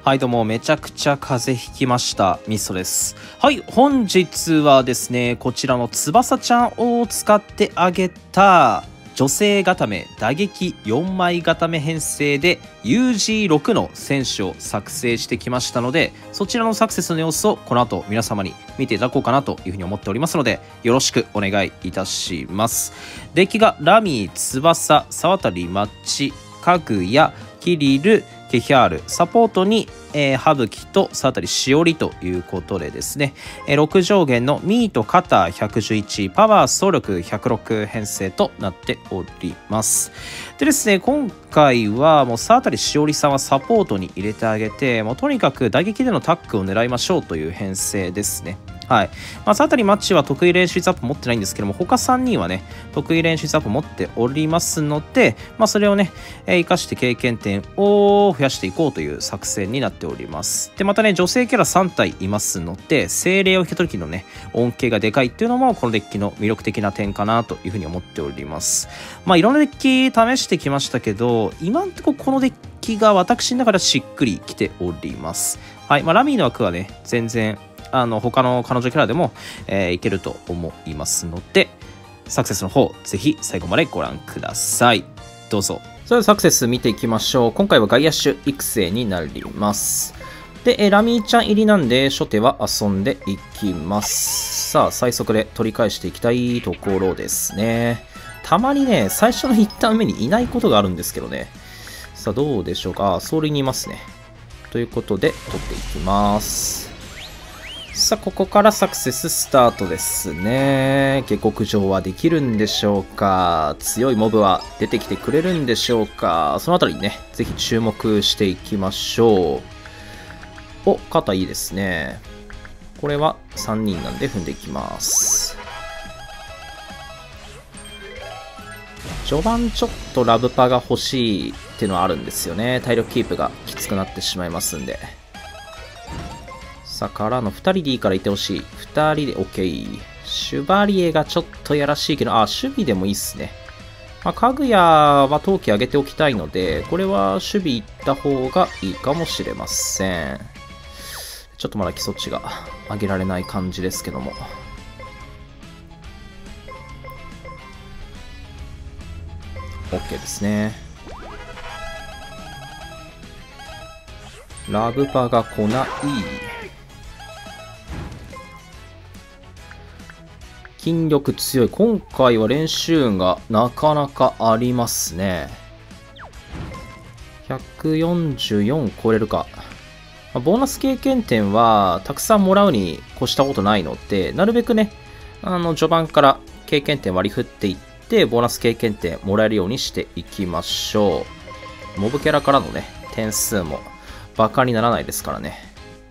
はいどうも、めちゃくちゃ風邪ひきましたミストです。はい、本日はですね、こちらの翼ちゃんを使ってあげた女性固め打撃4枚固め編成で UG6 の選手を作成してきましたので、そちらのサクセスの様子をこの後皆様に見ていただこうかなというふうに思っておりますので、よろしくお願いいたします。デッキがラミー、翼、沢渡マッチ、かぐや、キリル、ケヒャール、サポートに、ハブキと沢渡しおりということでですね、6上限のミート、カター111、パワー、走力106編成となっております。でですね、今回はもう沢渡しおりさんはサポートに入れてあげて、もうとにかく打撃でのタッグを狙いましょうという編成ですね。はい。沢渡マッチは得意練習率アップ持ってないんですけども、他3人はね、得意練習率アップ持っておりますので、それをね、生かして経験点を増やしていこうという作戦になっております。で、またね、女性キャラ3体いますので、精霊を引く時のね、恩恵がでかいっていうのも、このデッキの魅力的な点かなというふうに思っております。いろんなデッキ試してきましたけど、今んとここのデッキが私の中ではしっくりきております。はい。ラミーの枠はね、全然、他の彼女キャラでも、いけると思いますので、サクセスの方、ぜひ最後までご覧ください。どうぞ。それではサクセス見ていきましょう。今回はガイアッシュ育成になります。で、ラミーちゃん入りなんで、初手は遊んでいきます。さあ、最速で取り返していきたいところですね。たまにね、最初の1ターン目にいないことがあるんですけどね。さあ、どうでしょうか。走塁にいますね。ということで、取っていきます。さあ、ここからサクセススタートですね。下克上はできるんでしょうか。強いモブは出てきてくれるんでしょうか。そのあたりにね、ぜひ注目していきましょう。お、肩いいですね。これは3人なんで踏んでいきます。序盤ちょっとラブパが欲しいっていうのはあるんですよね。体力キープがきつくなってしまいますんで。さあ、からの2人でいいからいてほしい。2人で OK。シュバリエがちょっとやらしいけど、守備でもいいっすね。かぐやは陶器上げておきたいので、これは守備行った方がいいかもしれません。ちょっとまだ基礎値が上げられない感じですけども。OK ですね。ラブパが来ない。筋力強い。今回は練習運がなかなかありますね。144超えれるか。ボーナス経験点はたくさんもらうに越したことないので、なるべくね、序盤から経験点割り振っていって、ボーナス経験点もらえるようにしていきましょう。モブキャラからのね、点数もバカにならないですからね。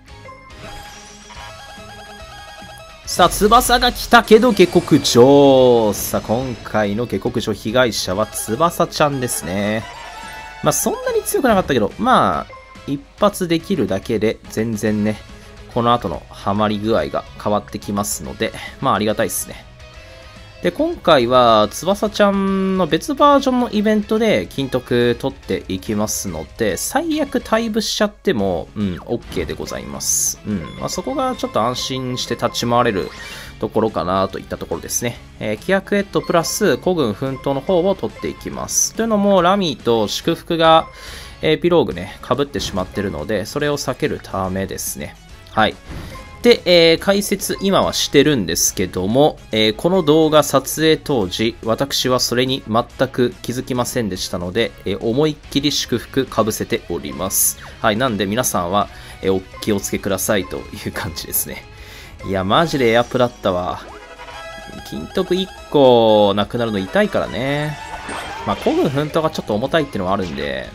さあ、翼が来たけど下克上。さあ、今回の下克上被害者は翼ちゃんですね。そんなに強くなかったけど、一発できるだけで全然ね、この後のハマり具合が変わってきますので、ありがたいですね。で、今回は翼ちゃんの別バージョンのイベントで金徳取っていきますので、最悪退部しちゃっても、OK でございます。そこがちょっと安心して立ち回れるところかなといったところですね。規約ヘッドプラス孤軍奮闘の方を取っていきます。というのも、ラミーと祝福がエピローグね、被ってしまってるので、それを避けるためですね。はい。で、解説今はしてるんですけども、この動画撮影当時、私はそれに全く気づきませんでしたので、思いっきり祝福被せております。はい、なんで皆さんは、お気をつけくださいという感じですね。いや、マジでエアプだったわ。金徳1個なくなるの痛いからね。古軍奮闘がちょっと重たいっていうのはあるんで、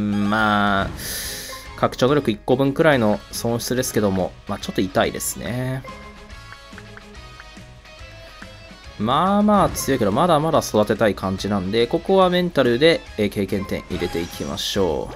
拡張能力1個分くらいの損失ですけども、ちょっと痛いですね。強いけど、まだまだ育てたい感じなんで、ここはメンタルで経験点入れていきましょ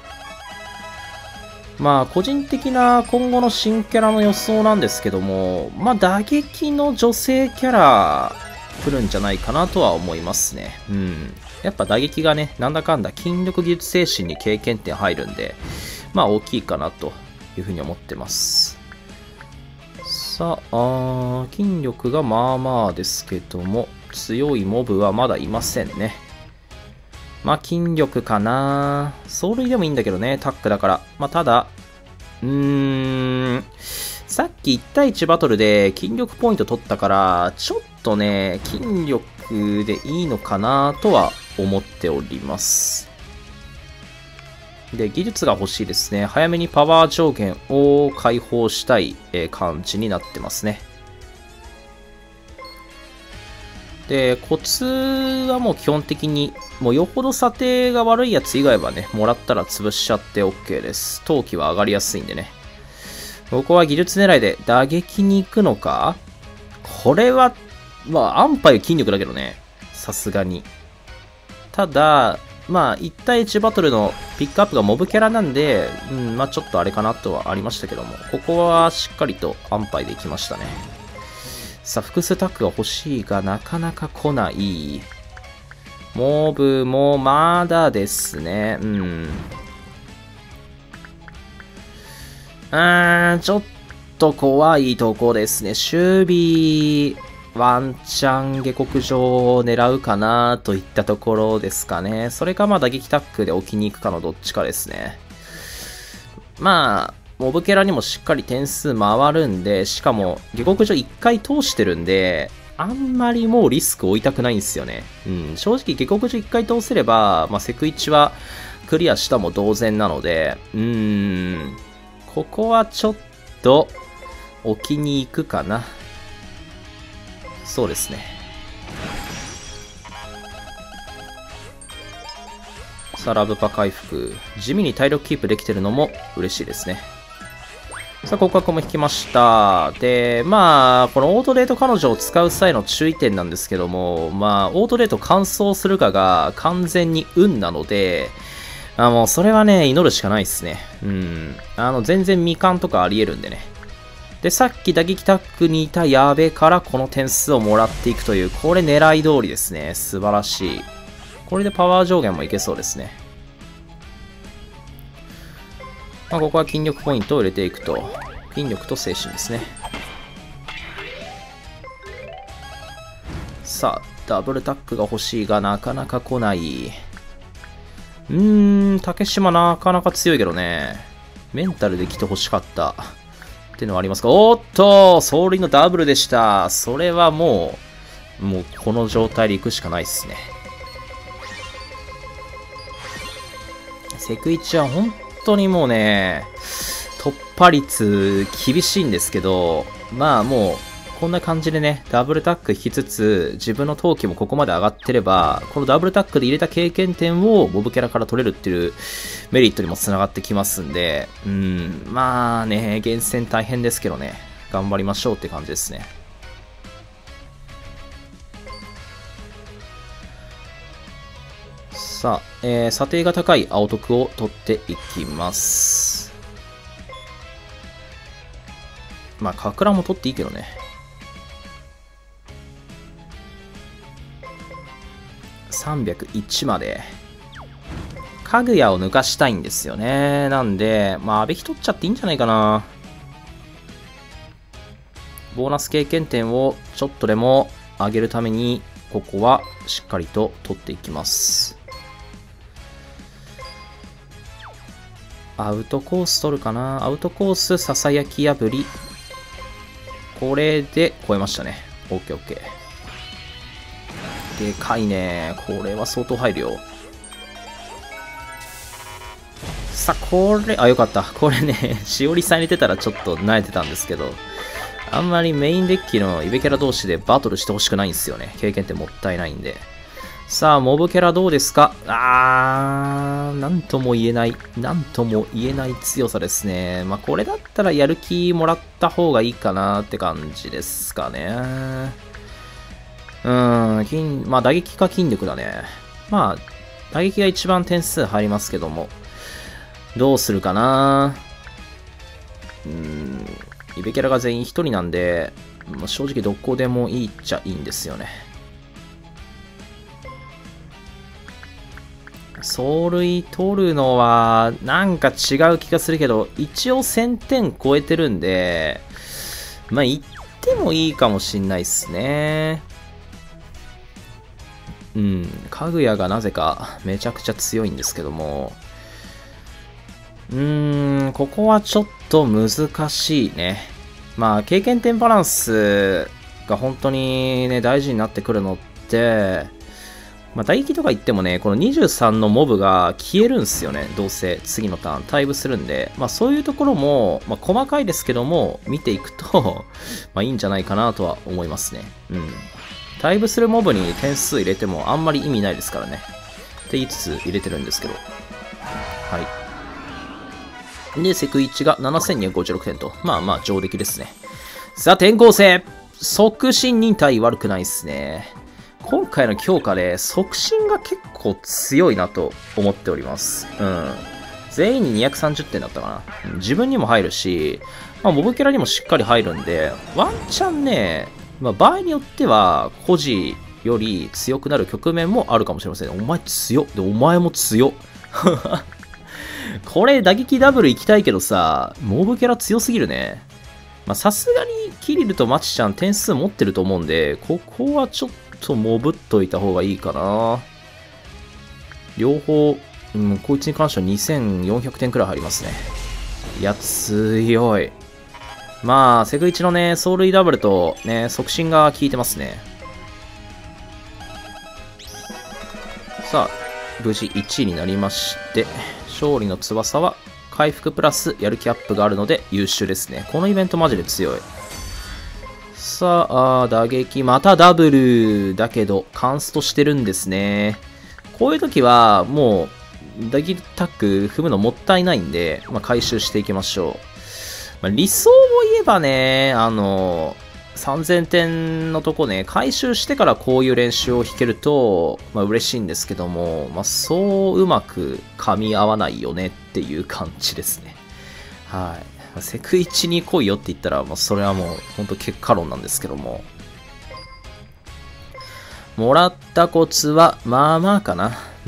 う。個人的な今後の新キャラの予想なんですけども、打撃の女性キャラ来るんじゃないかなとは思いますね。やっぱ打撃がね、なんだかんだ筋力技術精神に経験点入るんで、 まあ大きいかなというふうに思ってます。さあ、筋力がまあまあですけども、強いモブはまだいませんね。まあ筋力かな。走塁でもいいんだけどね、タックだから。まあただ、さっき1対1バトルで筋力ポイント取ったから、ちょっとね、筋力でいいのかなとは思っております。で、技術が欲しいですね。早めにパワー上限を解放したい感じになってますね。で、コツはもう基本的に、もうよほど査定が悪いやつ以外はね、もらったら潰しちゃって OK です。闘気は上がりやすいんでね。ここは技術狙いで打撃に行くのか？これは、まあ、安牌筋力だけどね。さすがに。ただ、まあ、1対1バトルのピックアップがモブキャラなんで、まあちょっとあれかなとはありましたけども、ここはしっかりと安牌でいきましたね。さあ、複数タックが欲しいが、なかなか来ない。モブもまだですね。ちょっと怖いとこですね。守備、ワンチャン下克上を狙うかなといったところですかね。それかまあ打撃タックで置きに行くかのどっちかですね。まあ、モブキャラにもしっかり点数回るんで、しかも下克上1回通してるんで、あんまりもうリスクを負いたくないんですよね。正直下克上1回通せれば、まあ、セク1はクリアしたも同然なので、ここはちょっと置きに行くかな。そうですね。さあ、ラブパ回復。地味に体力キープできてるのも嬉しいですね。さあ、告白も引きました。で、まあ、このオートデート彼女を使う際の注意点なんですけども、まあ、オートデート完走するかが完全に運なので、もうそれはね、祈るしかないですね。全然未完とかあり得るんでね。で、さっき打撃タックにいた矢部からこの点数をもらっていくという、これ狙い通りですね。素晴らしい。これでパワー上限もいけそうですね。まあ、ここは筋力ポイントを入れていくと。筋力と精神ですね。さあ、ダブルタックが欲しいが、なかなか来ない。竹島なかなか強いけどね。メンタルで来て欲しかった。っていうのはありますか。おっと、走塁のダブルでした。それはもうこの状態で行くしかないっすね。セクイチは本当にもうね、突破率厳しいんですけど、まあもう、こんな感じでね、ダブルタック引きつつ、自分の闘気もここまで上がってれば、このダブルタックで入れた経験点をモブキャラから取れるっていうメリットにも繋がってきますんで、まあね、厳選大変ですけどね、頑張りましょうって感じですね。さあ、査定が高い青徳を取っていきます。まあ、かくらも取っていいけどね。301まで。かぐやを抜かしたいんですよね。なんで、まあ、阿部取っちゃっていいんじゃないかな。ボーナス経験点をちょっとでも上げるために、ここはしっかりと取っていきます。アウトコース取るかな。アウトコース、ささやき破り。これで超えましたね。OKOK。でかいね。これは相当入るよ。さあ、これ、よかった。これね、しおりさん入れてたらちょっと慣れてたんですけど、あんまりメインデッキのイベキャラ同士でバトルしてほしくないんですよね。経験ってもったいないんで。さあ、モブキャラどうですか？なんとも言えない。なんとも言えない強さですね。まあ、これだったらやる気もらった方がいいかなって感じですかね。まあ、打撃か筋力だね。まあ、打撃が一番点数入りますけども。どうするかな。イベキャラが全員1人なんで、まあ、正直どこでもいいっちゃいいんですよね。 走塁取るのはなんか違う気がするけど、一応1000点超えてるんで、まあ行ってもいいかもしんないっすね。うん、かぐやがなぜかめちゃくちゃ強いんですけども、ここはちょっと難しいね。まあ経験点バランスが本当にね大事になってくるのって、まあ、打撃とか言ってもね、この23のモブが消えるんすよね。どうせ次のターン、タイブするんで。まあそういうところも、まあ細かいですけども、見ていくと、まあいいんじゃないかなとは思いますね。うん。タイブするモブに点数入れてもあんまり意味ないですからね。って言いつつ入れてるんですけど。はい。で、セク1が7256点と。まあまあ上出来ですね。さあ、転校生促進忍耐悪くないっすね。今回の強化で促進が結構強いなと思っております。うん。全員に230点だったかな。自分にも入るし、まあ、モブキャラにもしっかり入るんで、ワンチャンね、まあ、場合によっては、コジより強くなる局面もあるかもしれません。お前強っ。で、お前も強っ。これ、打撃ダブル行きたいけどさ、モブキャラ強すぎるね。まあ、さすがにキリルとマチちゃん点数持ってると思うんで、ここはちょっとモブっといた方がいいかな。両方、こいつに関しては2400点くらい入りますね。いや、強い。まあ、セグ1のね、走塁ダブルとね、促進が効いてますね。さあ、無事1位になりまして、勝利の翼は回復プラスやる気アップがあるので優秀ですね。このイベントマジで強い。さあ、打撃、またダブルだけど、カンストしてるんですね。こういう時は、もう、打撃タック踏むのもったいないんで、まあ、回収していきましょう。まあ、理想を言えばね、3000点のとこね、回収してからこういう練習を引けると、まあ、嬉しいんですけども、まあ、そううまく噛み合わないよねっていう感じですね。はい。セク1に来いよって言ったら、もうそれはもう本当結果論なんですけども。もらったコツは、まあまあかな。うん。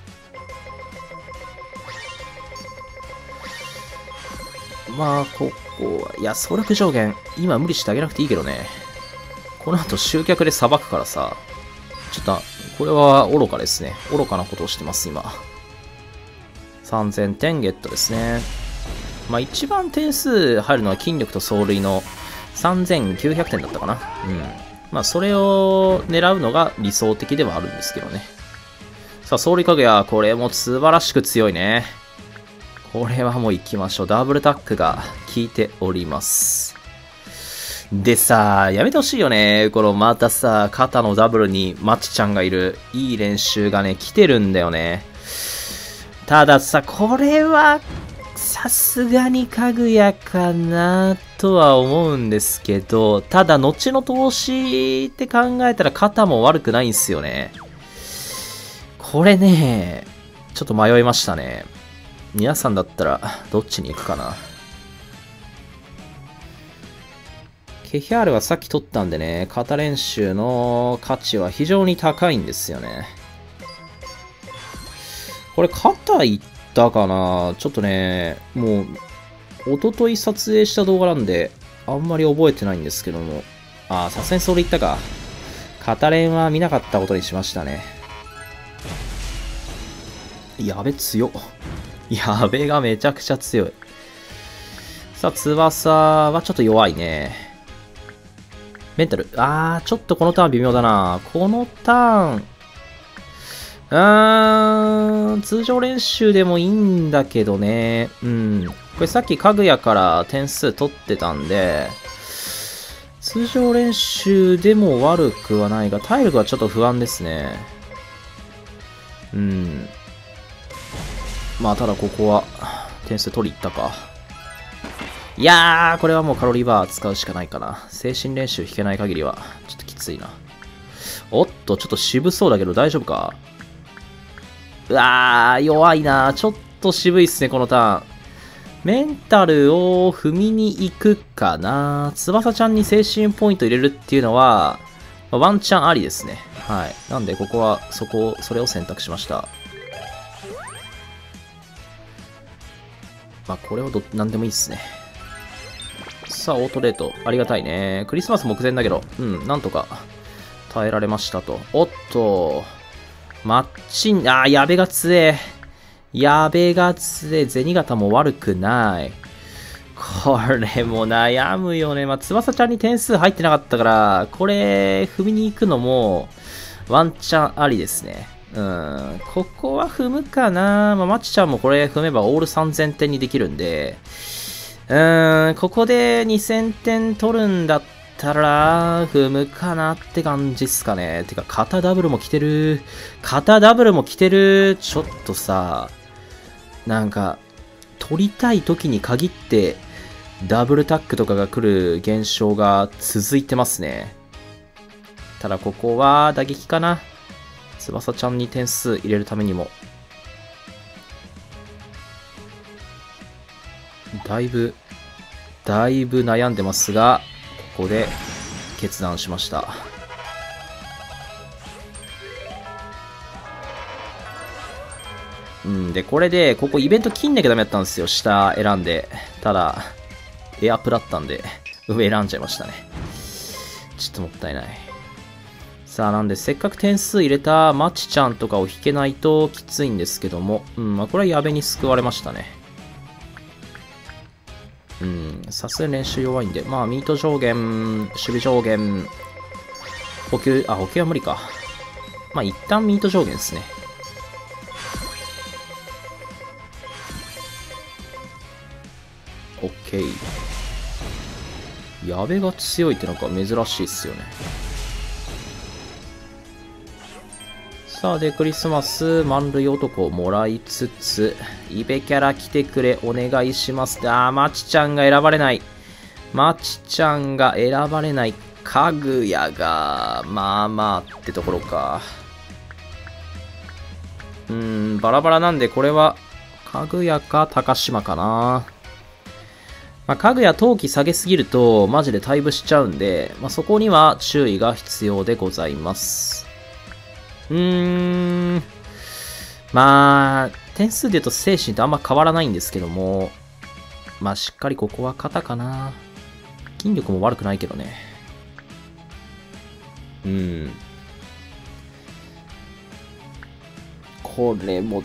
まあ、ここは、いや、総力上限、今無理してあげなくていいけどね。この後集客で裁くからさ、ちょっと、これは愚かですね。愚かなことをしてます、今。3000点ゲットですね。まあ一番点数入るのは筋力と走塁の3900点だったかな。うん。まあそれを狙うのが理想的ではあるんですけどね。さあ、走塁かぐや、これも素晴らしく強いね。これはもう行きましょう。ダブルタックが効いております。でさ、やめてほしいよね。このまたさ、肩のダブルにマチちゃんがいるいい練習がね、来てるんだよね。たださ、これは、さすがにかぐやかなとは思うんですけど、ただ後の投資って考えたら肩も悪くないんすよね。これね、ちょっと迷いましたね。皆さんだったらどっちに行くかな。ケヒャールはさっき取ったんでね、肩練習の価値は非常に高いんですよね。これ肩いったかな？ちょっとね、もう、一昨日撮影した動画なんで、あんまり覚えてないんですけども。ああ、さすがにそれ言ったか。肩練は見なかったことにしましたね。やべ、強っ。やべがめちゃくちゃ強い。さあ、翼はちょっと弱いね。メンタル。あー、ちょっとこのターン微妙だな。このターン、通常練習でもいいんだけどね。うん。これさっきかぐやから点数取ってたんで、通常練習でも悪くはないが、体力はちょっと不安ですね。うん。まあ、ただここは、点数取りいったか。いやー、これはもうカロリーバー使うしかないかな。精神練習引けない限りは、ちょっときついな。おっと、ちょっと渋そうだけど大丈夫か？うわー、弱いな。ちょっと渋いっすね、このターン。メンタルを踏みに行くかな。翼ちゃんに精神ポイント入れるっていうのは、ワンチャンありですね。はい。なんで、ここは、それを選択しました。 まあ、これはなんでもいいっすね。さあ、オートレート。ありがたいね。クリスマス目前だけど、なんとか耐えられましたと。おっと、やべが強え。やべが強え。銭形も悪くない。これも悩むよね。まあ、翼ちゃんに点数入ってなかったから、これ、踏みに行くのも、ワンチャンありですね。ここは踏むかな。まあ、マチちゃんもこれ踏めばオール3000点にできるんで、ここで2000点取るんだったら、踏むかなって感じっすかね。てか、肩ダブルも来てる。肩ダブルも来てる。ちょっとさ、なんか、取りたい時に限って、ダブルタックとかが来る現象が続いてますね。ただここは打撃かな。翼ちゃんに点数入れるためにも。だいぶ悩んでますが、ここで決断しました。で、これで、ここイベント切んなきゃダメだったんですよ。下選んで。ただ、エアプだったんで、上選んじゃいましたね。ちょっともったいない。さあ、なんで、せっかく点数入れたマチちゃんとかを引けないときついんですけども、まあ、これは矢部に救われましたね。さすがに練習弱いんで、まあ、ミート上限、守備上限、補給は無理か。まあ、一旦ミート上限ですね。OK。矢部が強いってなんか珍しいっすよね。さあ、で、クリスマス、満塁男をもらいつつ、イベキャラ来てくれ、お願いします。マチちゃんが選ばれない。マチちゃんが選ばれない。かぐやが、まあまあってところか。バラバラなんで、これは、かぐやか高島かな。まあ、かぐや陶器下げすぎると、マジで退部しちゃうんで、まあ、そこには注意が必要でございます。まあ、点数で言うと精神とあんま変わらないんですけども、まあ、しっかりここは肩かな。筋力も悪くないけどね。これも、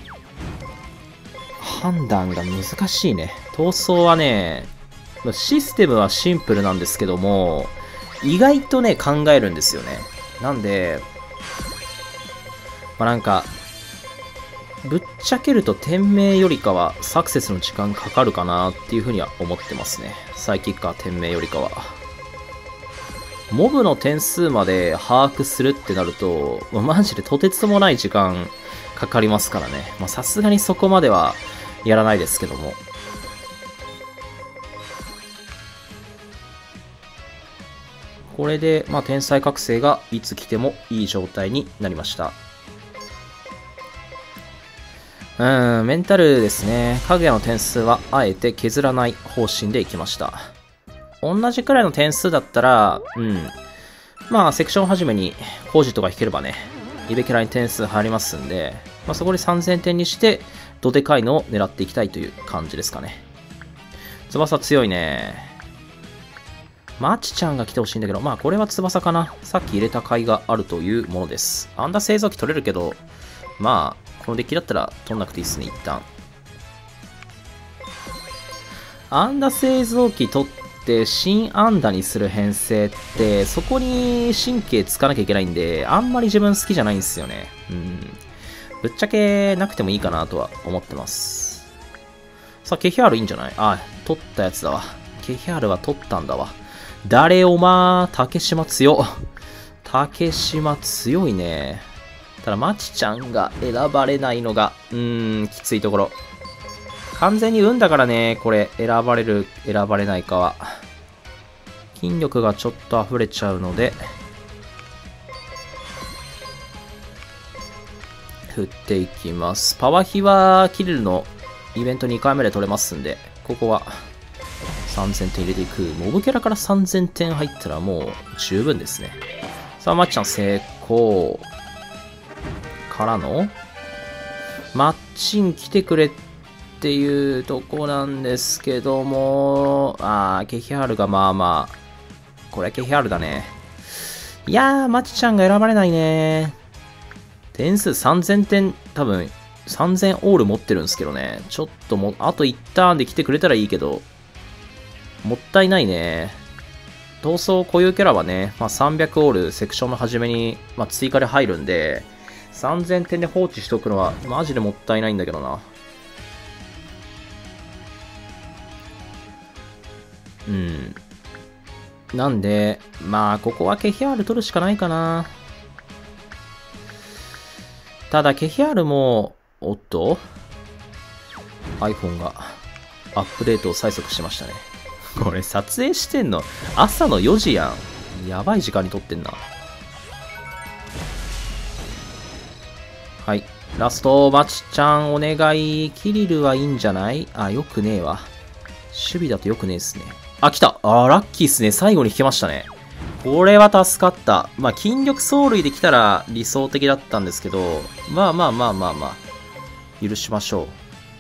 判断が難しいね。闘争はね、システムはシンプルなんですけども、意外とね、考えるんですよね。なんで、まあなんか、ぶっちゃけると店名よりかはサクセスの時間かかるかなっていうふうには思ってますね。サイキッカー店名よりかは。モブの点数まで把握するってなると、マジでとてつもない時間かかりますからね。まあさすがにそこまではやらないですけども。これで、まあ天才覚醒がいつ来てもいい状態になりました。メンタルですね。かぐやの点数はあえて削らない方針でいきました。同じくらいの点数だったら、まあ、セクション始めに工事とか引ければね、イベキャラに点数入りますんで、まあ、そこで3000点にして、どでかいのを狙っていきたいという感じですかね。翼強いね。マチちゃんが来てほしいんだけど、まあ、これは翼かな。さっき入れた甲斐があるというものです。アンダー製造機取れるけど、まあ、このデッキだったら取んなくていいっすね、一旦。アンダ製造機取って新アンダにする編成って、そこに神経つかなきゃいけないんで、あんまり自分好きじゃないんですよね。ぶっちゃけなくてもいいかなとは思ってます。さあ、ケヒャールいいんじゃない？取ったやつだわ。ケヒャールは取ったんだわ。誰おまー、竹島強。竹島強いね。ただ、マチちゃんが選ばれないのが、きついところ。完全に運だからね、これ、選ばれる、選ばれないかは。筋力がちょっと溢れちゃうので、振っていきます。パワー比は、キリルのイベント2回目で取れますんで、ここは3000点入れていく。モブキャラから3000点入ったらもう十分ですね。さあ、マッちゃん成功。からのマッチン来てくれっっていうとこなんですけども、ケヒャールがまあまあ、これはケヒャールだね。いやー、マチちゃんが選ばれないね。点数3000点、多分3000オール持ってるんですけどね。ちょっとあと1ターンで来てくれたらいいけど、もったいないね。闘争固有キャラはね、300オールセクションの初めに、追加で入るんで、3000点で放置しておくのはマジでもったいないんだけどな。なんで、ここはケヒャール取るしかないかな。ただ、ケヒャールも、おっと ?iPhone がアップデートを催促しましたね。これ撮影してんの朝の4時やん。やばい時間に撮ってんな。はい。ラスト、マチちゃんお願い。キリルはいいんじゃない？よくねえわ。守備だとよくねえっすね。来た。ラッキーっすね。最後に引けましたね。これは助かった。筋力走塁できたら理想的だったんですけど、許しましょ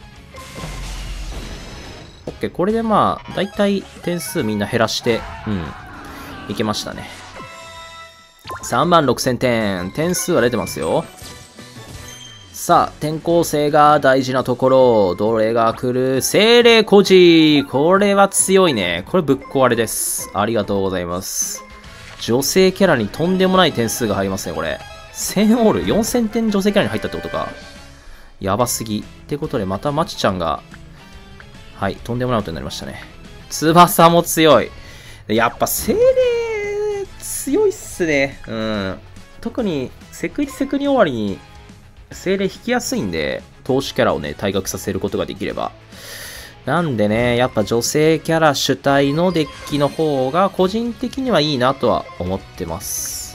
う。OK。これでだいたい点数みんな減らして、いけましたね。36000点。点数は出てますよ。さあ、転校生が大事なところ。どれが来る？精霊孤児。これは強いね。これぶっ壊れです。ありがとうございます。女性キャラにとんでもない点数が入りますね、これ。1000オール、4000点女性キャラに入ったってことか。やばすぎ。ってことで、またマチちゃんが、はい、とんでもないことになりましたね。翼も強い。やっぱ精霊、強いっすね。特に、セク1、セク2終わりに、精霊引きやすいんで、投手キャラをね、退学させることができれば。なんでね、やっぱ女性キャラ主体のデッキの方が個人的にはいいなとは思ってます。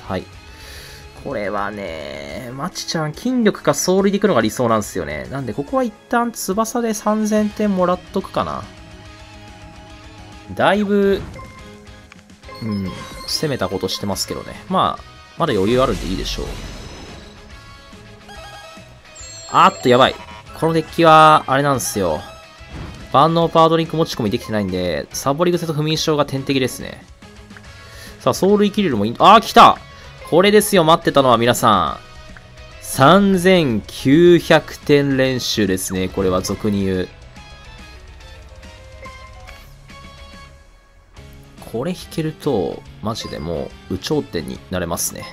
はい。これはね、マチちゃん筋力か走塁でいくのが理想なんですよね。なんでここは一旦翼で3000点もらっとくかな。だいぶ、攻めたことしてますけどね。まだ余裕あるんでいいでしょう。やばい。このデッキは、あれなんですよ。万能パワードリンク持ち込みできてないんで、サボり癖と不眠症が天敵ですね。さあ、走塁キリルもいい。来た！これですよ、待ってたのは皆さん。3900点練習ですね。これは俗に言う。これ引けると、マジでもう、有頂天になれますね。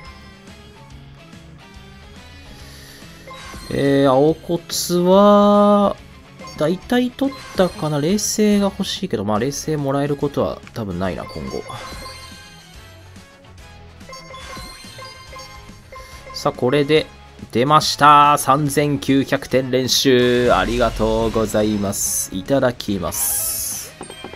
青骨は、だいたい取ったかな。冷静が欲しいけど、冷静もらえることは多分ないな、今後。さあ、これで、出ました。3900点練習。ありがとうございます。いただきます。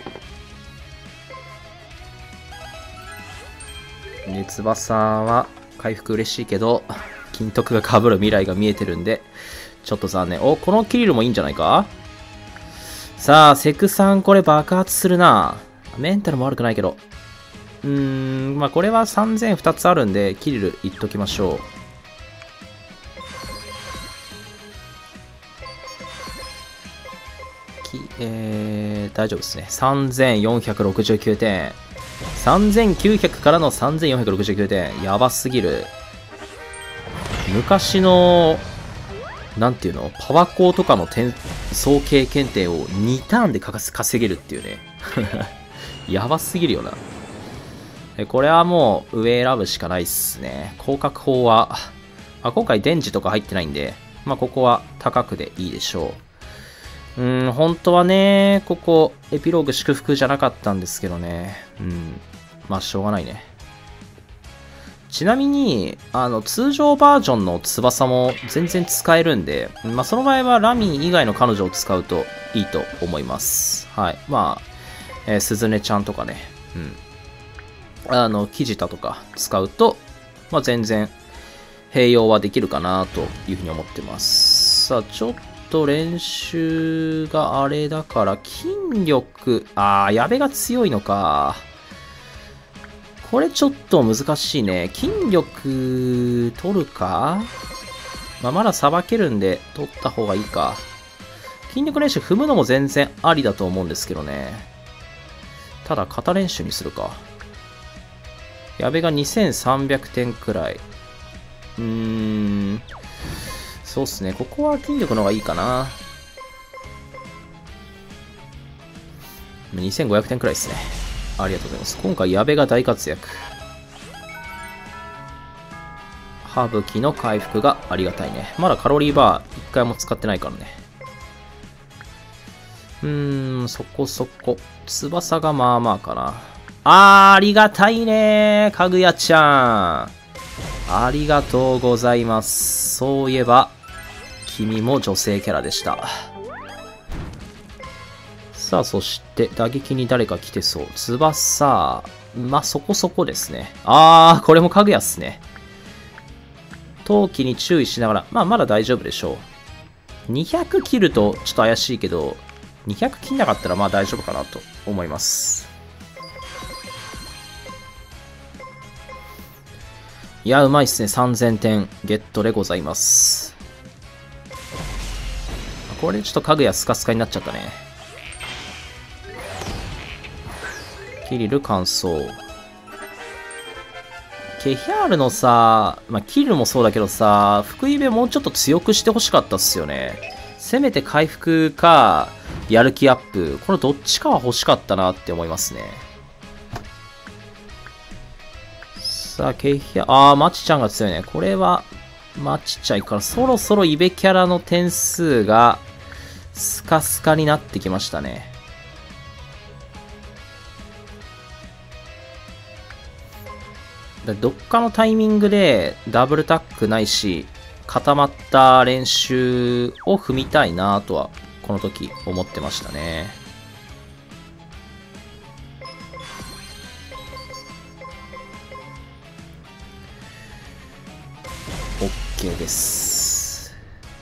翼は、回復嬉しいけど、金徳が被る未来が見えてるんで、ちょっと残念。このキリルもいいんじゃないか？さあ、セクさんこれ爆発するな。メンタルも悪くないけど。これは3002つあるんで、キリルいっときましょう。大丈夫ですね。3469点。3900からの3469点。やばすぎる。昔の、なんていうの？パワコーとかの総経験点を2ターンで稼げるっていうね。やばすぎるよな。これはもう上選ぶしかないっすね。広角砲は、今回電磁とか入ってないんで、ここは高くでいいでしょう。本当はね、ここ、エピローグ祝福じゃなかったんですけどね。しょうがないね。ちなみに、通常バージョンの翼も全然使えるんで、その場合はラミー以外の彼女を使うといいと思います。はい。鈴音ちゃんとかね、キジタとか使うと、全然併用はできるかなというふうに思ってます。さあ、ちょっと練習があれだから、筋力、矢部が強いのか。これちょっと難しいね。筋力取るか？まださばけるんで取った方がいいか。 筋力練習踏むのも全然ありだと思うんですけどね。ただ、肩練習にするか。矢部が2300点くらい。そうっすね。ここは筋力の方がいいかな。2500点くらいですね。ありがとうございます。今回、矢部が大活躍。歯吹きの回復がありがたいね。まだカロリーバー1回も使ってないからね。そこそこ。翼がまあまあかな。ありがたいねかぐやちゃん。ありがとうございます。そういえば、君も女性キャラでした。さあ、そして、打撃に誰か来てそう。翼。まあ、そこそこですね。これもかぐやっすね。陶器に注意しながら、まだ大丈夫でしょう。200切るとちょっと怪しいけど、200切んなかったらまあ大丈夫かなと思います。いや、うまいっすね。3000点ゲットでございます。これでちょっとかぐやスカスカになっちゃったね。キリル乾燥。ケヒャールのさ、キルもそうだけどさ、福井部もうちょっと強くしてほしかったっすよね。せめて回復か、やる気アップ。このどっちかは欲しかったなって思いますね。さあ、ケヒャー、マチちゃんが強いね。これは、マチちゃんいくから、そろそろイベキャラの点数が、スカスカになってきましたね。どっかのタイミングでダブルタックないし固まった練習を踏みたいなとはこの時思ってましたね。OK です。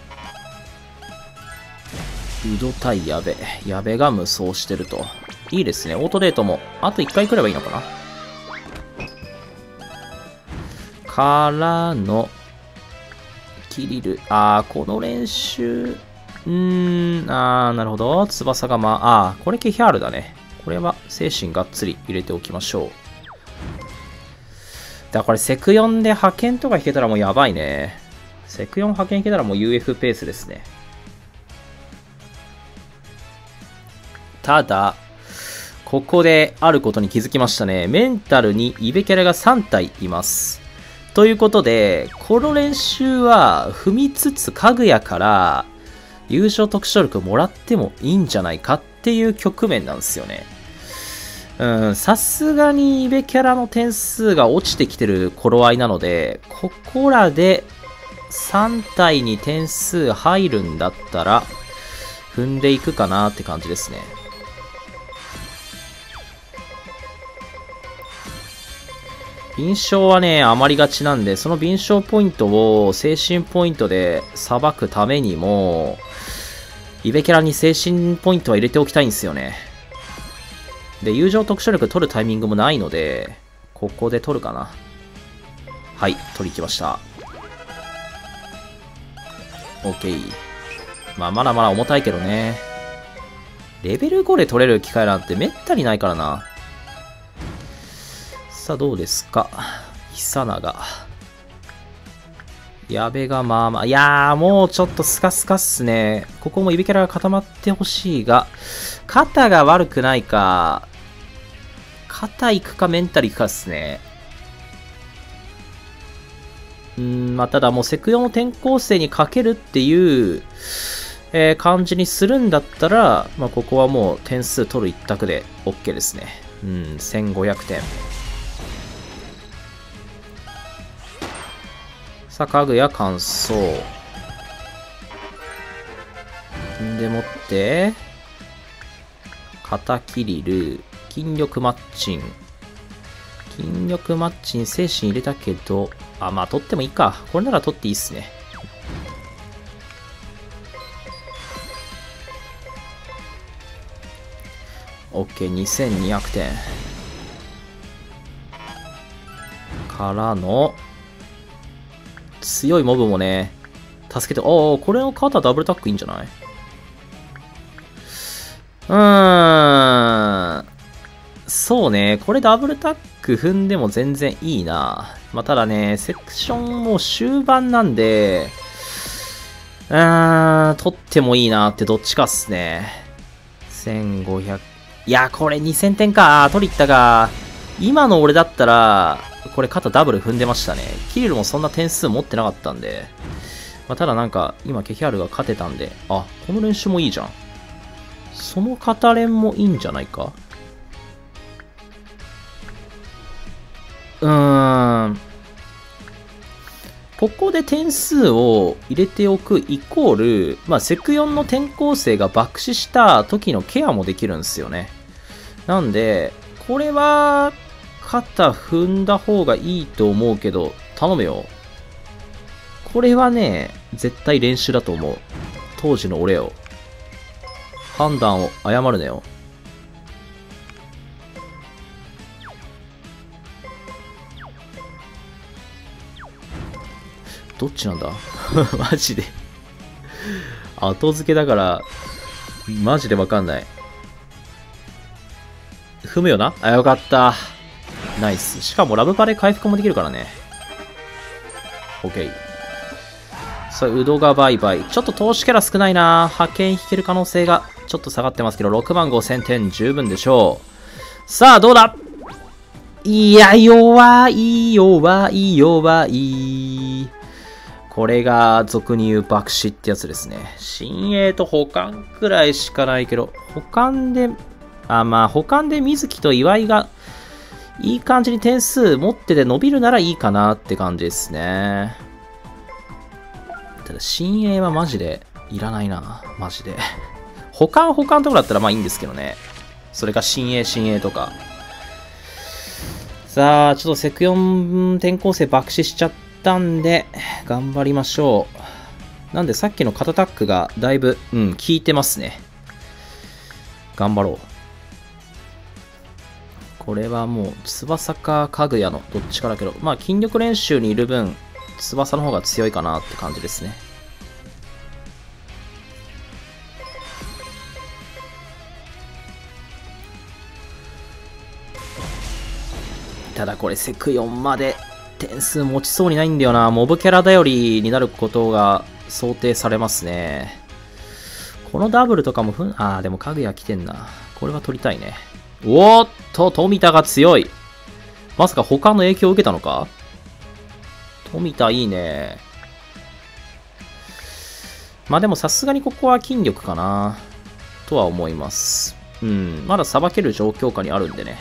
ウド対矢部。矢部が無双してると。いいですね。オートデートもあと1回来ればいいのかな。からの、キリル。この練習。なるほど。翼がこれケヒャールだね。これは精神がっつり入れておきましょう。だからこれセク4で派遣とか引けたらもうやばいね。セク4派遣引けたらもう UF ペースですね。ただ、ここであることに気づきましたね。メンタルにイベキャラが3体います。ということで、この練習は踏みつつかぐやから優勝特殊力もらってもいいんじゃないかっていう局面なんですよね。さすがにイベキャラの点数が落ちてきてる頃合いなので、ここらで3体に点数入るんだったら踏んでいくかなって感じですね。敏捷はね、余りがちなんで、その敏捷ポイントを精神ポイントで裁くためにも、イベキャラに精神ポイントは入れておきたいんですよね。で、友情特殊力取るタイミングもないので、ここで取るかな。はい、取りきました。OK。まだまだ重たいけどね。レベル5で取れる機会なんてめったにないからな。さあどうですか。久永。矢部がいやーもうちょっとスカスカっすね。ここもイベキャラが固まってほしいが、肩が悪くないか、肩いくかメンタルいくかっすね。ただもうセクヨの転校生にかけるっていう、感じにするんだったら、ここはもう点数取る一択で OK ですね。1500点。さあ、かぐや乾燥。でもって、肩キリル、筋力マッチン。筋力マッチン、精神入れたけど、取ってもいいか。これなら取っていいっすね。OK、2200点。からの、強いモブもね、助けて、これの肩ダブルタックいいんじゃない？ そうね。これダブルタック踏んでも全然いいな。まあ、ただね、セクションもう終盤なんで、取ってもいいなってどっちかっすね。1500。いや、これ2000点か。取り行ったか。今の俺だったら、これ肩ダブル踏んでましたね。キリルもそんな点数持ってなかったんで。まあ、ただなんか、今ケキャールが勝てたんで、あ、この練習もいいじゃん。その肩練もいいんじゃないか。ここで点数を入れておくイコール、まあ、セク4の転校生が爆死した時のケアもできるんですよね。なんで、これは、肩踏んだ方がいいと思うけど、頼むよ。これはね、絶対練習だと思う。当時の俺よ。判断を誤るなよ。どっちなんだマジで後付けだから、マジでわかんない。踏むよな。あ、よかった。ナイス。しかもラブパレ回復もできるからね。OK。さあ、ウドがバイバイ。ちょっと投資キャラ少ないな。派遣引ける可能性がちょっと下がってますけど、65000点十分でしょう。さあ、どうだ。いや、弱い。これが俗に言う爆死ってやつですね。新鋭と保管くらいしかないけど、保管で水木と岩井がいい感じに点数持ってて伸びるならいいかなって感じですね。ただ新鋭はマジでいらないな。マジで。保管とかだったらまあいいんですけどね。それか新鋭とか。さあ、ちょっとセク4転校生爆死しちゃったんで、頑張りましょう。なんでさっきの肩タックがだいぶ、効いてますね。頑張ろう。これはもう、翼かかぐやのどっちかだけど、まあ筋力練習にいる分、翼の方が強いかなって感じですね。ただこれセク4まで点数持ちそうにないんだよな。モブキャラ頼りになることが想定されますね。このダブルとかもでもかぐや来てんな。これは取りたいね。おーっと、富田が強い。まさか他の影響を受けたのか。富田いいね。まあでもさすがにここは筋力かな。とは思います。まださばける状況下にあるんでね。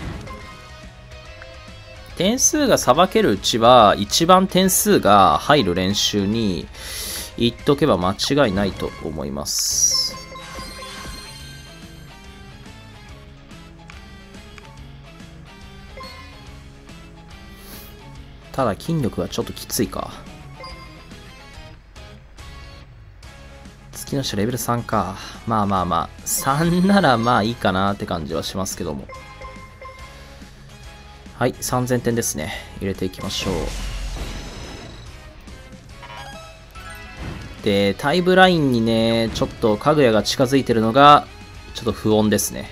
点数がさばけるうちは、一番点数が入る練習に行っとけば間違いないと思います。ただ筋力がちょっときついか。月の下レベル3か。まあ3ならまあいいかなって感じはしますけども。はい、3000点ですね。入れていきましょう。で、タイムラインにね、ちょっとかぐやが近づいてるのが、ちょっと不穏ですね。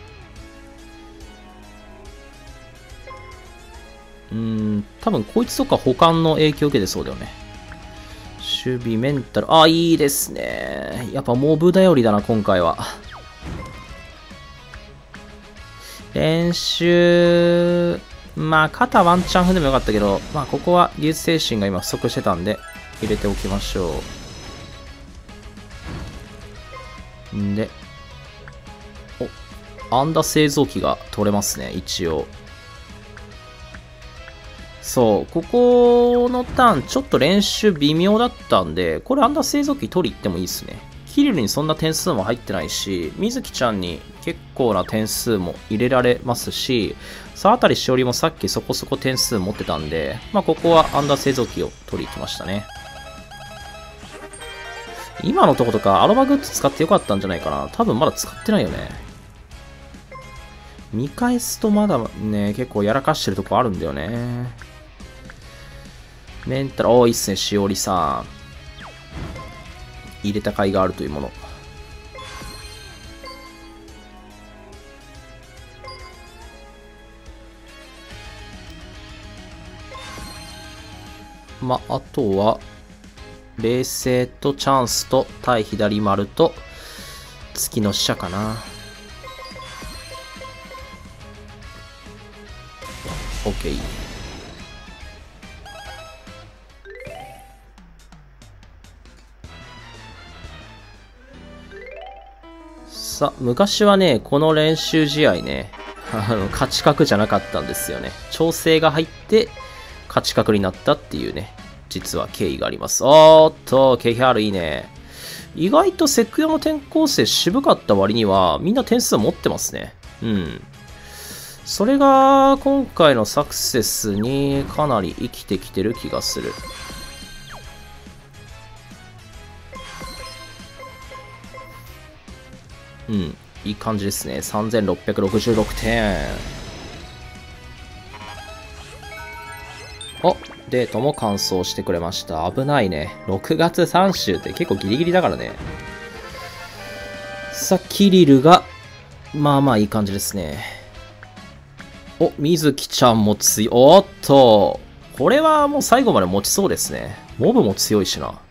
多分こいつとか保管の影響を受けてそうだよね。守備、メンタル、いいですね。やっぱモブ頼りだな、今回は。練習、まあ、肩ワンチャン踏んでもよかったけど、まあ、ここは技術精神が今不足してたんで、入れておきましょう。んで、アンダ製造機が取れますね、一応。そう、ここのターン、ちょっと練習微妙だったんで、これアンダ製造機取り行ってもいいですね。キリルにそんな点数も入ってないし、水木ちゃんに結構な点数も入れられますし、沢渡しおりもさっきそこそこ点数持ってたんで、まあここはアンダー製造機を取りに行きましたね。今のとことかアロマグッズ使ってよかったんじゃないかな。多分まだ使ってないよね。見返すとまだね、結構やらかしてるとこあるんだよね。メンタル、いいっすね、しおりさん。入れた甲斐があるというもの。 あとは、冷静とチャンスと対左丸と月の使者かな。OK。さあ、昔はね、この練習試合ね、勝ち確じゃなかったんですよね。調整が入って、勝ち確になったっていうね、実は経緯があります。おーっと、ケヒャールいいね。意外とセクヨの転校生渋かった割には、みんな点数持ってますね。うん。それが、今回のサクセスにかなり生きてきてる気がする。うん。いい感じですね。3666点。お、デートも完走してくれました。危ないね。6月3週って結構ギリギリだからね。さあ、キリルが、まあまあいい感じですね。お、水木ちゃんも強い。おっと、これはもう最後まで持ちそうですね。モブも強いしな。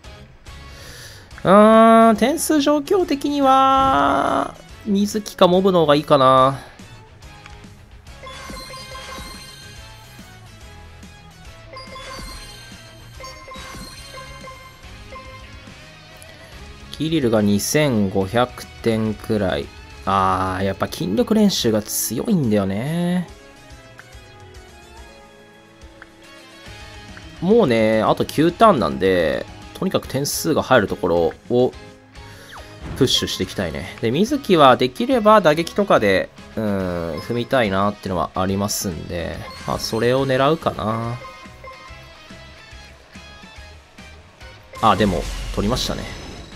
点数状況的には、水木かモブの方がいいかな。キリルが2500点くらい。やっぱ筋力練習が強いんだよね。もうね、あと9ターンなんで、とにかく点数が入るところをプッシュしていきたいね。で、水木はできれば打撃とかで、踏みたいなっていうのはありますんで、まあ、それを狙うかな。でも、取りましたね。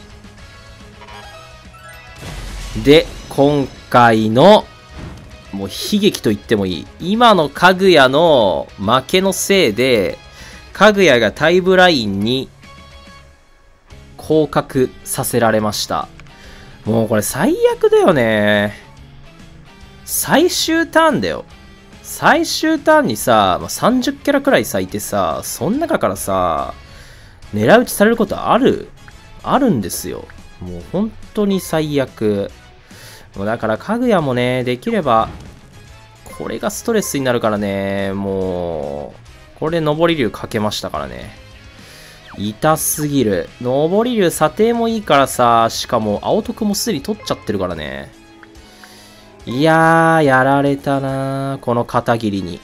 で、今回の、もう悲劇と言ってもいい。今のかぐやの負けのせいで、かぐやがタイムラインに降格させられました。もうこれ最悪だよね。最終ターンだよ。最終ターンにさ、30キャラくらい咲いてさ、その中からさ、狙い撃ちされることあるんですよ。もう本当に最悪。もうだからかぐやもね、できれば、これがストレスになるからね、もう、これ上り竜かけましたからね。痛すぎる。上り竜査定もいいからさ、しかも青徳もすでに取っちゃってるからね。いやー、やられたなー、この片桐に。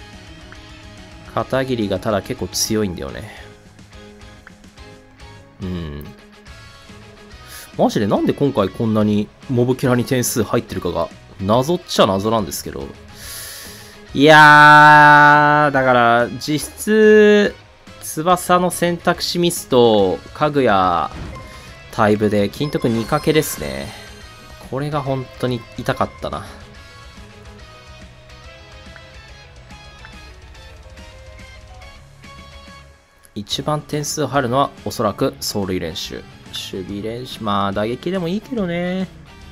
片桐がただ結構強いんだよね。マジでなんで今回こんなにモブキャラに点数入ってるかが謎っちゃ謎なんですけど。いやー、だから実質、翼の選択肢ミスと、かぐや、タイブで金徳2かけですね。これが本当に痛かったな。一番点数入るのはおそらく走塁練習。守備練習、打撃でもいいけどね。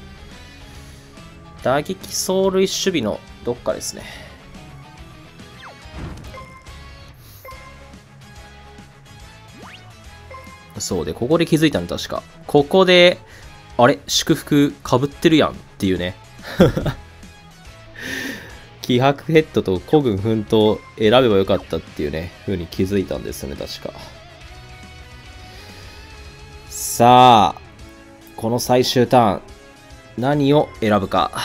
打撃、走塁、守備のどっかですね。そうで、ここで気づいたの確か。ここで、あれ祝福被ってるやんっていうね。気迫ヘッドと孤軍奮闘選べばよかったっていうね、風に気づいたんですよね、確か。さあ、この最終ターン、何を選ぶか。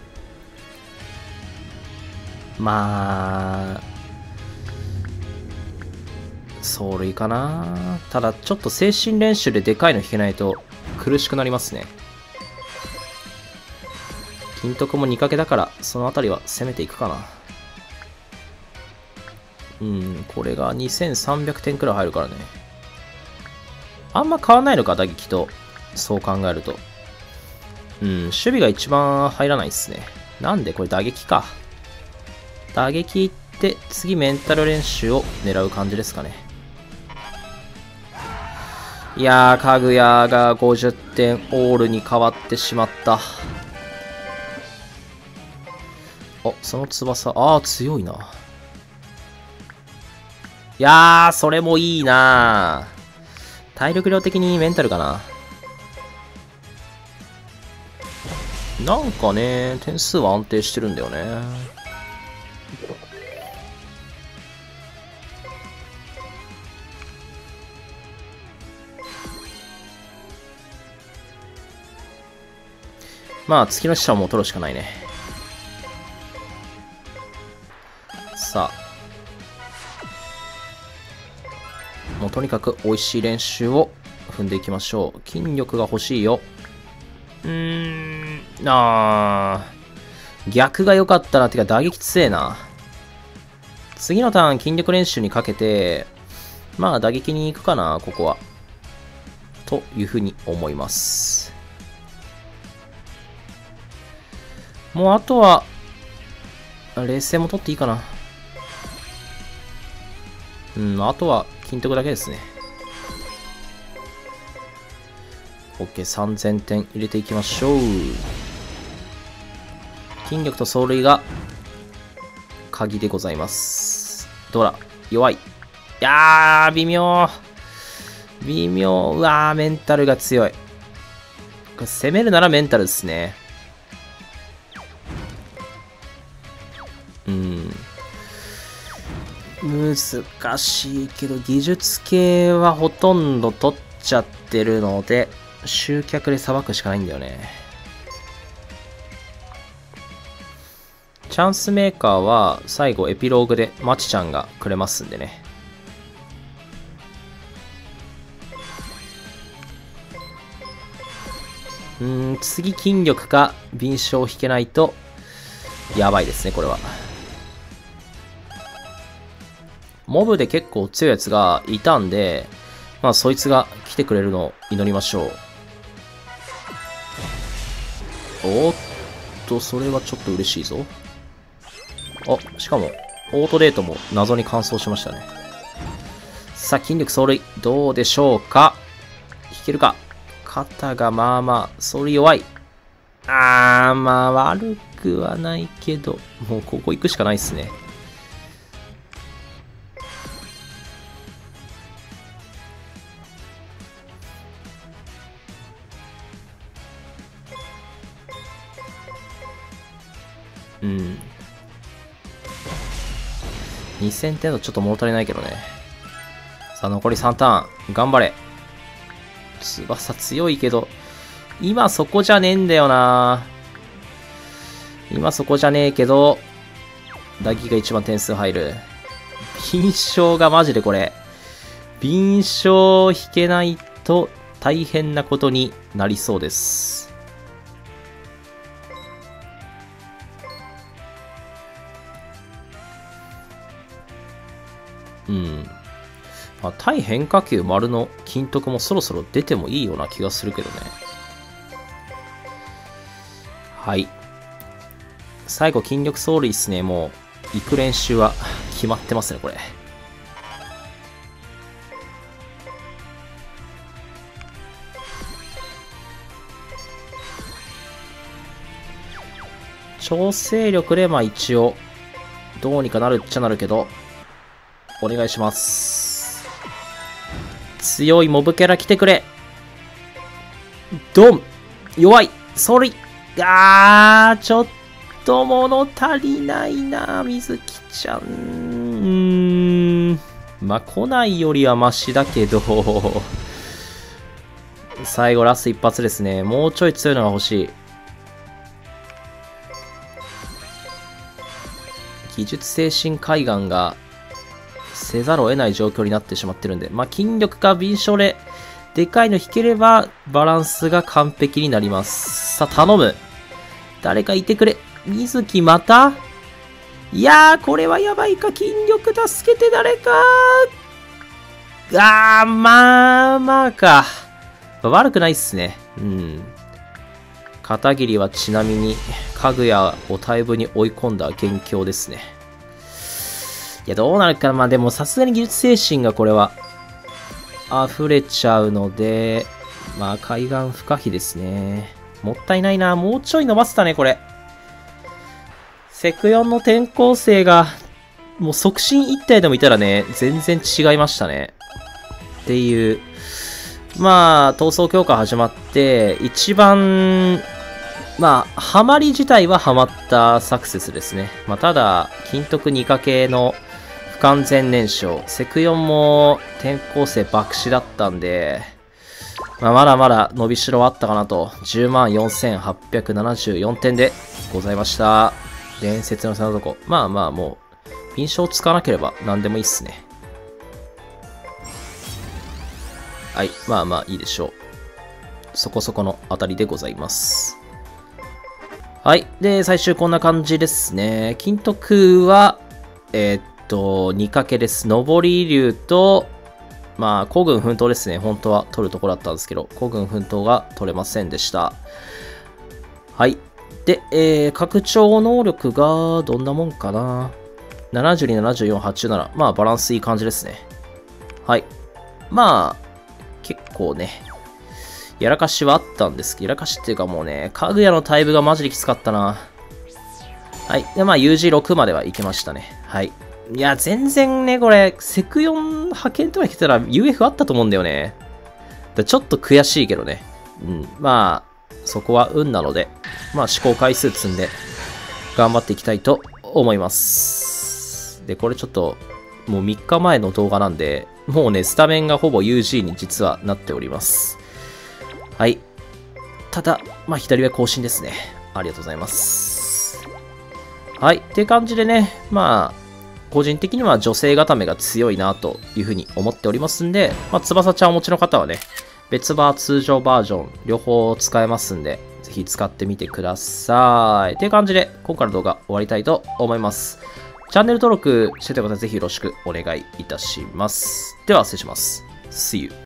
走塁かな。ただ、ちょっと精神練習ででかいの引けないと苦しくなりますね。金徳も2かけだから、そのあたりは攻めていくかな。これが2300点くらい入るからね。あんま変わんないのか、打撃と。そう考えると。守備が一番入らないっすね。なんでこれ打撃か。打撃行って、次メンタル練習を狙う感じですかね。いやー、かぐやが50点オールに変わってしまった。その翼、強いな。 いやー、それもいいなー。体力量的にメンタルかな。なんかね、点数は安定してるんだよね。まあ、月の使者はもう取るしかないね。さあ。もうとにかく美味しい練習を踏んでいきましょう。筋力が欲しいよ。逆が良かったな。てか打撃強えな。次のターン筋力練習にかけて、まあ打撃に行くかな、ここは。というふうに思います。もうあとは、冷静も取っていいかな。あとは筋トクだけですね。OK、3000点入れていきましょう。筋力と走塁が鍵でございます。ドラ、弱い。いやー、微妙。微妙。うわー、メンタルが強い。これ攻めるならメンタルですね。難しいけど、技術系はほとんど取っちゃってるので、集客でさばくしかないんだよね。チャンスメーカーは最後エピローグでマチちゃんがくれますんでね。次筋力か敏捷を引けないとやばいですね、これは。モブで結構強いやつがいたんで、まあそいつが来てくれるのを祈りましょう。おっと、それはちょっと嬉しいぞ。あ、しかも、オートデートも謎に完走しましたね。さあ、筋力走塁、どうでしょうか。引けるか。肩がまあまあ、走塁弱い。まあ悪くはないけど、もうここ行くしかないっすね。2000点とちょっと物足りないけどね。さあ、残り3ターン。頑張れ。翼強いけど、今そこじゃねえんだよな。今そこじゃねえけど、打撃が一番点数入る。敏捷がマジでこれ。敏捷引けないと大変なことになりそうです。まあ、対変化球丸の金徳もそろそろ出てもいいような気がするけどね。はい。最後筋力走塁っすね。もう、行く練習は決まってますね、これ。調整力で、まあ一応、どうにかなるっちゃなるけど、お願いします。強いモブキャラ来てくれ。ドン。弱い。ソリ。ちょっと物足りないな、水木ちゃん。まあ、来ないよりはマシだけど、最後ラスト一発ですね。もうちょい強いのが欲しい。技術精神海岸がせざるを得ない状況になってしまってるんで、まあ、筋力か敏捷ででかいの引ければバランスが完璧になります。さあ、頼む。誰かいてくれ。水木また？いやー、これはやばいか。筋力助けて誰か。まあまあか。悪くないっすね。片桐はちなみに、かぐやを大分に追い込んだ元凶ですね。いや、どうなるかな。まあでもさすがに技術精神がこれは、溢れちゃうので、まあ海岸不可避ですね。もったいないな。もうちょい伸ばせたね、これ。セク4の転校生がもう促進1体でもいたらね、全然違いましたね。っていう。まあ、闘争強化始まって、一番、まあ、ハマり自体はハマったサクセスですね。まあ、ただ、金徳2かけの不完全燃焼。セクヨンも転校生爆死だったんで、まあ、まだまだ伸びしろはあったかなと。104,874 点でございました。伝説の砂床。まあまあもう、敏捷使わなければ何でもいいっすね。はい。まあまあいいでしょう。そこそこの当たりでございます。はい。で、最終こんな感じですね。金徳は、2かけです。上り竜と、まあ、孤軍奮闘ですね。本当は取るところだったんですけど、孤軍奮闘が取れませんでした。はい。で、拡張能力がどんなもんかな。72、74、87。まあ、バランスいい感じですね。はい。まあ、結構ね、やらかしはあったんですけど、やらかしっていうかもうね、かぐやのタイプがマジできつかったな。はい。で、まあ、UG6 まではいけましたね。はい。いや、全然ね、これ、セク4派遣とか来てたら UF あったと思うんだよね。ちょっと悔しいけどね。うん。まあ、そこは運なので、まあ、試行回数積んで、頑張っていきたいと思います。で、これちょっと、もう3日前の動画なんで、もうね、スタメンがほぼ UG に実はなっております。はい。ただ、まあ、左上更新ですね。ありがとうございます。はい。って感じでね、まあ、個人的には女性固めが強いなというふうに思っておりますんで、まあ、翼ちゃんをお持ちの方はね、別バー通常バージョン両方使えますんで、ぜひ使ってみてください。っていう感じで、今回の動画終わりたいと思います。チャンネル登録してた方はぜひよろしくお願いいたします。では、失礼します。See you.